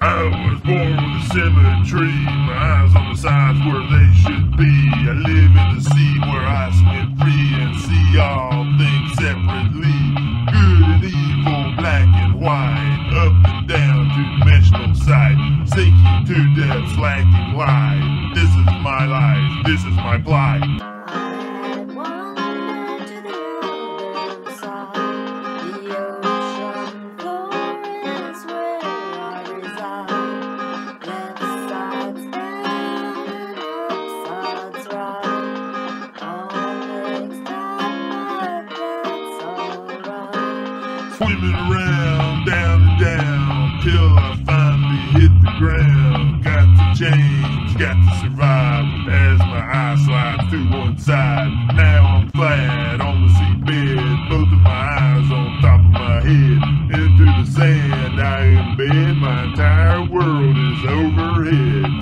I was born with a symmetry, my eyes on the sides where they should be. I live in the sea where I swim free and see all things separately. Good and evil, black and white, up and down two-dimensional sight, sinking to depths, lacking light. This is my life, this is my plight. Swimming around, down and down, till I finally hit the ground. Got to change, got to survive, as my eye slides to one side. Now I'm flat on the seabed, both of my eyes on top of my head. Into the sand I embed, my entire world is overhead.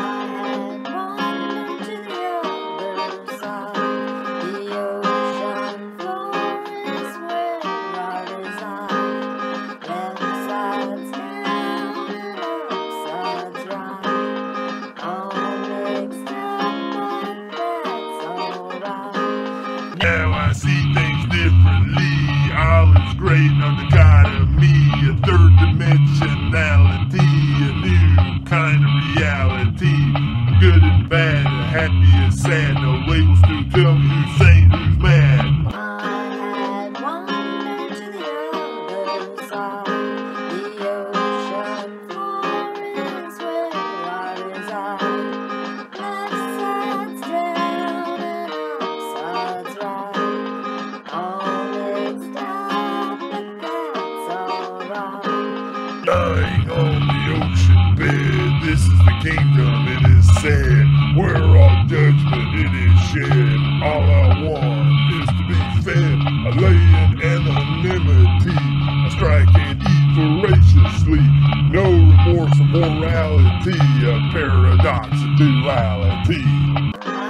Now I see things differently, all is great under God of me. A third dimensionality, a new kind of reality. Good and bad, happy and sad, no labels to tell me who's sane, who's mad. Lying on the ocean bed, this is the kingdom, it is said, where all judgment it is shed. All I want is to be fed, I lay in anonymity, I strike and eat voraciously, no remorse or morality, a paradox of duality.